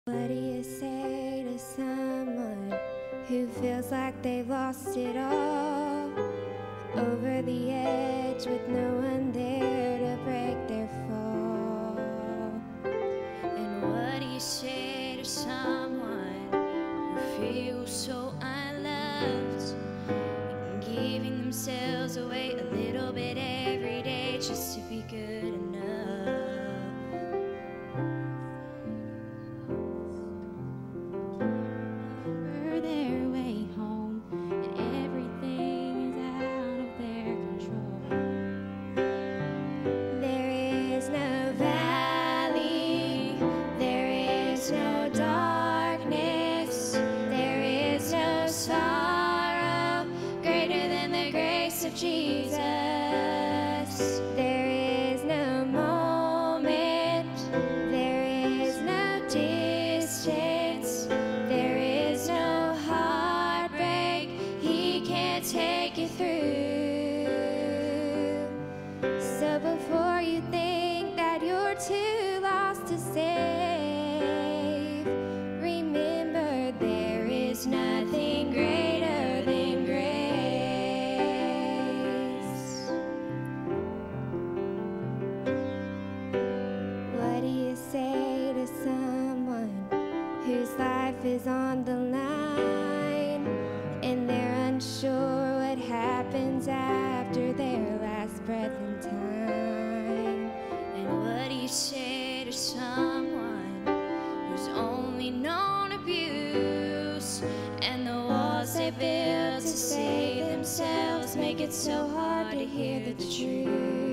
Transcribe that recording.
What do you say to someone who feels like they've lost it all? Over the edge with no one there to break their fall. And what do you say to someone who feels so unloved and giving themselves away a little bit every day just to be good enough? Their way home, and everything is out of their control. There is no valley, there is no darkness, there is no sorrow greater than the grace of Jesus. There is no moment, there is no distance, there is no heartbreak He can't take you through. So before you think that you're too lost to save, remember there is nothing greater than grace. What do you say to someone whose life is on the line and they're unsure what happens after their last breath in time? And what do you say to someone who's only known abuse, and the walls they build to save themselves make it so hard to hear the truth?